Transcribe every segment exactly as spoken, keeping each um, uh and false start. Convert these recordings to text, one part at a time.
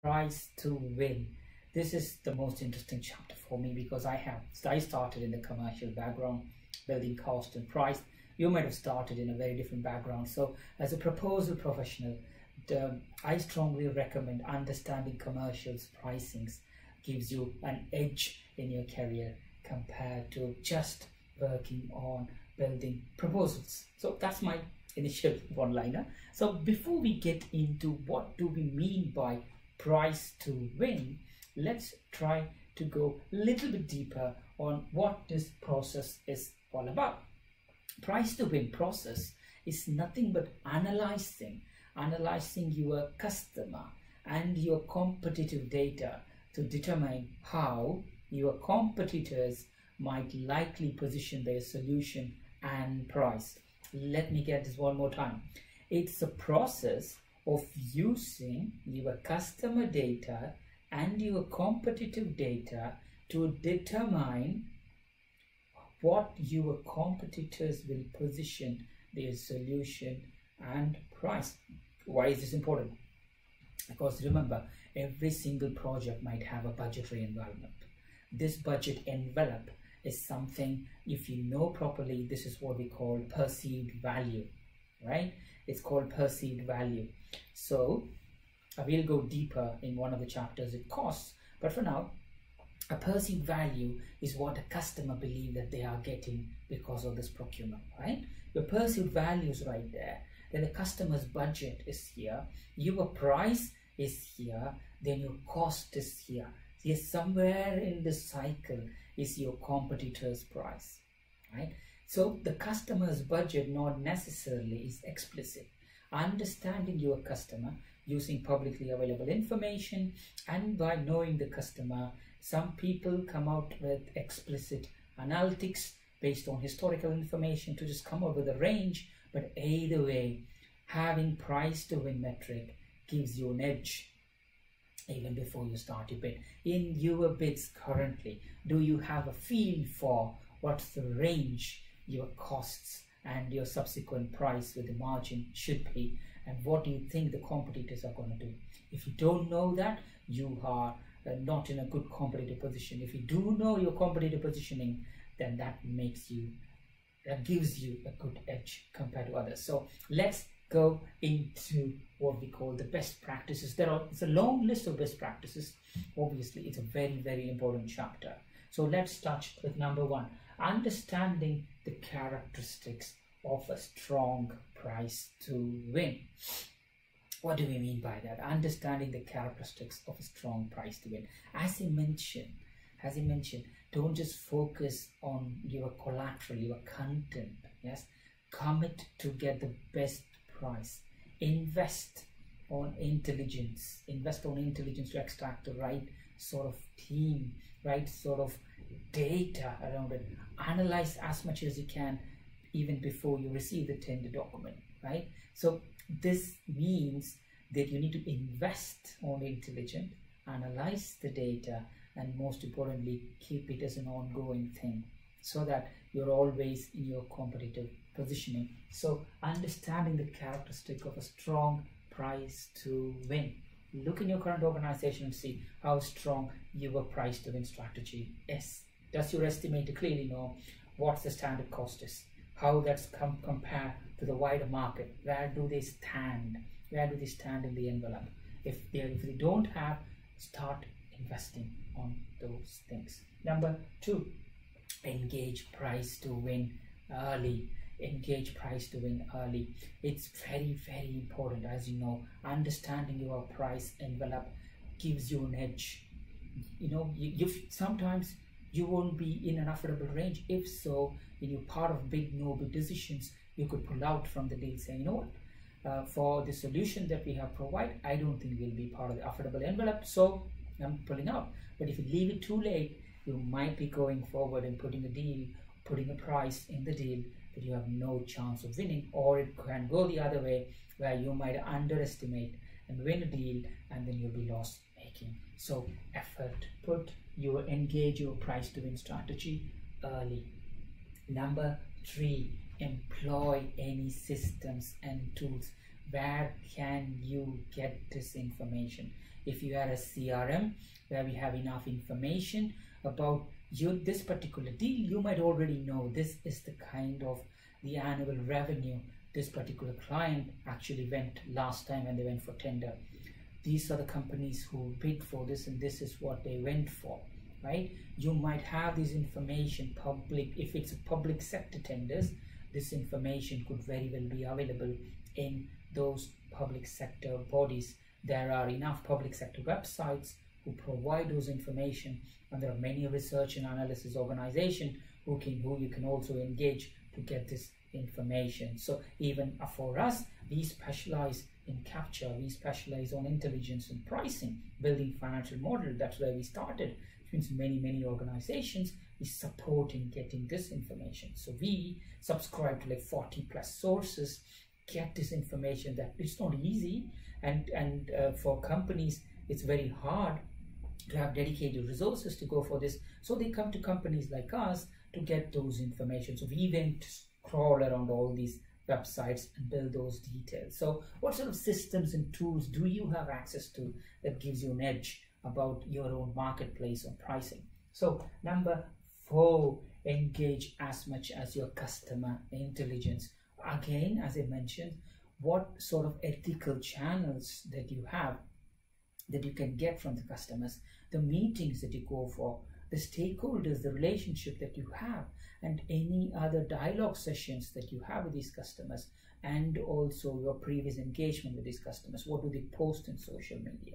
Price to win. This is the most interesting chapter for me because I have I started in the commercial background, building cost and price. You might have started in a very different background. So as a proposal professional, the, I strongly recommend understanding commercials pricings gives you an edge in your career compared to just working on building proposals. So that's my initial one-liner. So before we get into what do we mean by price to win, let's try to go a little bit deeper on what this process is all about. Price to win process is nothing but analyzing, analyzing your customer and your competitive data to determine how your competitors might likely position their solution and price. Let me get this one more time. It's a process of using your customer data and your competitive data to determine what your competitors will position their solution and price. Why is this important? Because remember, every single project might have a budgetary envelope. This budget envelope is something, if you know properly, this is what we call perceived value, right? It's called perceived value. So I will go deeper in one of the chapters it costs, but for now, a perceived value is what a customer believes that they are getting because of this procurement, right? Your perceived value is right there. Then the customer's budget is here, your price is here, then your cost is here. Yes, somewhere in this cycle is your competitor's price, right? So the customer's budget not necessarily is explicit. Understanding your customer using publicly available information and by knowing the customer, some people come out with explicit analytics based on historical information to just come up with a range, but either way, having price to win metric gives you an edge even before you start your bid. In your bids currently, do you have a feel for what's the range your costs and your subsequent price with the margin should be, and what do you think the competitors are going to do? If you don't know that, you are uh, not in a good competitive position. If you do know your competitive positioning, then that makes you, that gives you a good edge compared to others. So let's go into what we call the best practices. There are, it's a long list of best practices. Obviously, it's a very, very important chapter. So let's start with number one, understanding the characteristics of a strong price to win. What do we mean by that? Understanding the characteristics of a strong price to win. As I mentioned, as I mentioned, don't just focus on your collateral, your content. Yes, commit to get the best price. Invest on intelligence. Invest on intelligence to extract the right sort of team, right sort of data around it. Analyze as much as you can even before you receive the tender document, right? So this means that you need to invest on intelligence, analyze the data, and most importantly, keep it as an ongoing thing so that you're always in your competitive positioning. So understanding the characteristic of a strong price to win. Look in your current organization and see how strong your price to win strategy is. Does your estimator clearly know what the standard cost is? How that's com compared to the wider market? Where do they stand? Where do they stand in the envelope? If they, if they don't have, start investing on those things. Number two, engage price to win early. Engage price to win early. It's very, very important. As you know, understanding your price envelope gives you an edge. You know, you, you sometimes you won't be in an affordable range. If so, when you're part of big no bid decisions, you could pull out from the deal saying, you know what, uh, for the solution that we have provided, I don't think we'll be part of the affordable envelope, so I'm pulling out. But if you leave it too late, you might be going forward and putting a deal, putting a price in the deal that you have no chance of winning, or it can go the other way where you might underestimate and win a deal and then you'll be loss making. So effort, put your engage your price to win strategy early. Number three, employ any systems and tools. where can you get this information? If you are a C R M where we have enough information about you, this particular deal, you might already know this is the kind of the annual revenue this particular client actually went last time when they went for tender. These are the companies who bid for this, and this is what they went for, right? You might have this information public. If it's a public sector tenders, this information could very well be available in those public sector bodies. There are enough public sector websites who provide those information, and there are many research and analysis organizations who can who you can also engage to get this information. So even for us, we specialize in capture, we specialize on intelligence and pricing, building financial model. That's where we started. Which means many many organizations we support in getting this information. So we subscribe to like forty plus sources, get this information. That it's not easy, and and uh, for companies it's very hard to have dedicated resources to go for this. So they come to companies like us to get those information. So we went crawl around all these websites and build those details. So what sort of systems and tools do you have access to that gives you an edge about your own marketplace or pricing? So number four, engage as much as your customer intelligence. Again, as I mentioned, what sort of ethical channels that you have that you can get from the customers, the meetings that you go for, the stakeholders, the relationship that you have, and any other dialogue sessions that you have with these customers, and also your previous engagement with these customers. What do they post in social media?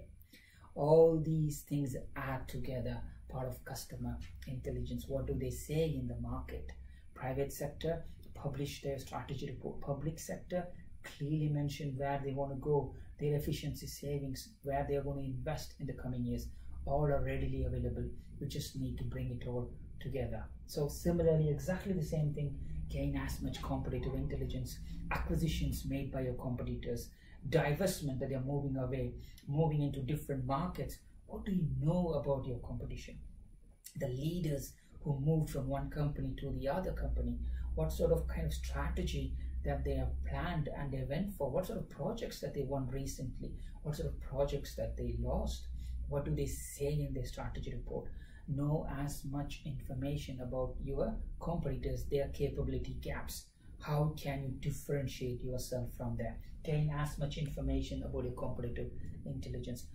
All these things add together part of customer intelligence. What do they say in the market? Private sector publish their strategy report. Public sector clearly mention where they want to go, their efficiency savings, where they are going to invest in the coming years. All are readily available. You just need to bring it all together. So similarly, exactly the same thing, gain as much competitive intelligence, acquisitions made by your competitors, divestment that they're moving away, moving into different markets. What do you know about your competition? The leaders who moved from one company to the other company, what sort of kind of strategy that they have planned and they went for, what sort of projects that they won recently, what sort of projects that they lost, what do they say in their strategy report? Know as much information about your competitors, their capability gaps. How can you differentiate yourself from them? Gain as much information about your competitive intelligence.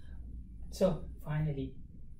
So finally,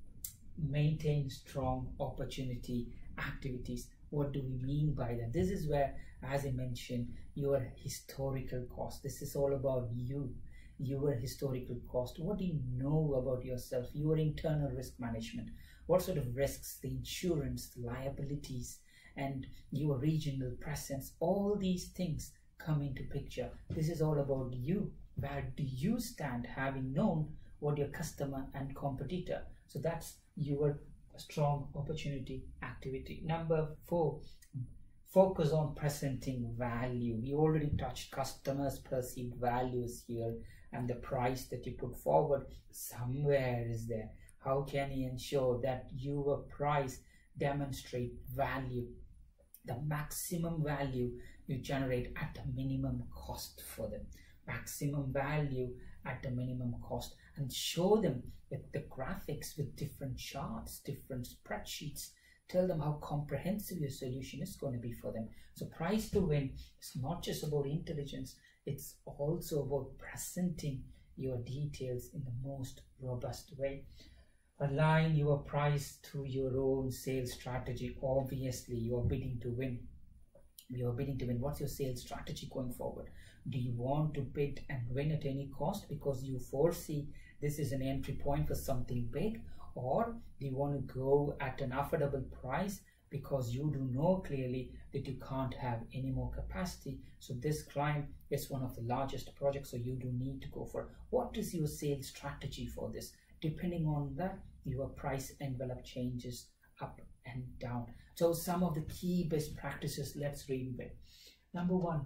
maintain strong opportunity activities. What do we mean by that? This is where, as I mentioned, your historical cost. This is all about you, your historical cost. What do you know about yourself? Your internal risk management. What sort of risks, the insurance, the liabilities, and your regional presence. All these things come into picture. This is all about you. Where do you stand, having known what your customer and competitor? So that's your strong opportunity activity. Number four, focus on presenting value. We already touched customers' perceived values here, and the price that you put forward somewhere is there. How can you ensure that your price demonstrate value, the maximum value you generate at the minimum cost for them? Maximum value at the minimum cost, and show them with the graphics, with different charts, different spreadsheets. Tell them how comprehensive your solution is going to be for them. So price to win is not just about intelligence, it's also about presenting your details in the most robust way. Align your price to your own sales strategy. Obviously, you are bidding to win. You are bidding to win. What's your sales strategy going forward? Do you want to bid and win at any cost because you foresee this is an entry point for something big? Or do you want to go at an affordable price because you do know clearly that you can't have any more capacity? So this client is one of the largest projects, so you do need to go for it. What is your sales strategy for this? Depending on that, your price envelope changes up and down. So some of the key best practices, let's read them. Number one,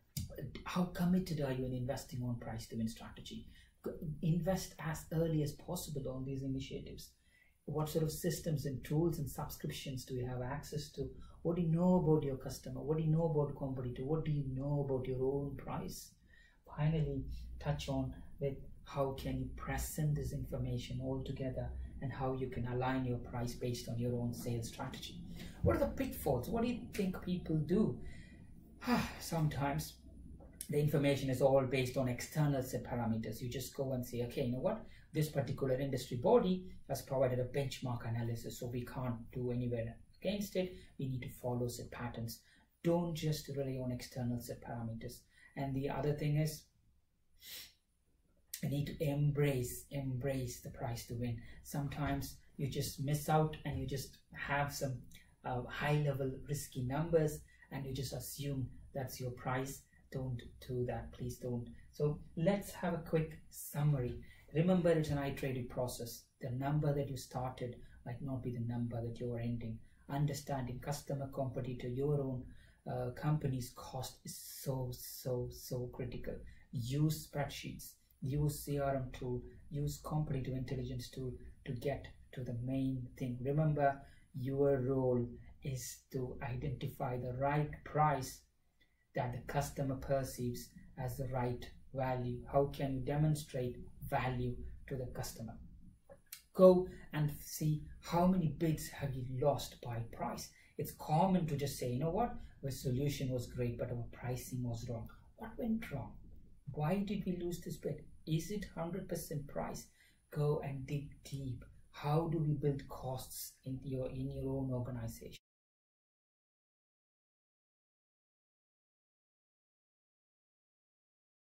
how committed are you in investing on price to win strategy? Invest as early as possible on these initiatives. What sort of systems and tools and subscriptions do you have access to? What do you know about your customer? What do you know about competitor? What do you know about your own price? finally touch on with how can you present this information all together and how you can align your price based on your own sales strategy. What are the pitfalls? What do you think people do? Sometimes the information is all based on external set parameters. You just go and say, okay, you know what? This particular industry body has provided a benchmark analysis, so we can't do anywhere against it. We need to follow set patterns. Don't just rely on external set parameters. And the other thing is, you need to embrace, embrace the price to win. Sometimes you just miss out and you just have some uh, high level risky numbers and you just assume that's your price. Don't do that, please don't. So let's have a quick summary. Remember, it's an iterative process. The number that you started might not be the number that you're ending. Understanding customer competitor, your own uh, company's cost is so, so, so critical. Use spreadsheets, use C R M tool, use competitive intelligence tool to get to the main thing. Remember, your role is to identify the right price that the customer perceives as the right value. How can you demonstrate value to the customer? Go and see how many bids have you lost by price. It's common to just say, you know what, the solution was great, but our pricing was wrong. What went wrong? Why did we lose this bid? Is it one hundred percent price? Go and dig deep. How do we build costs in your, in your own organization?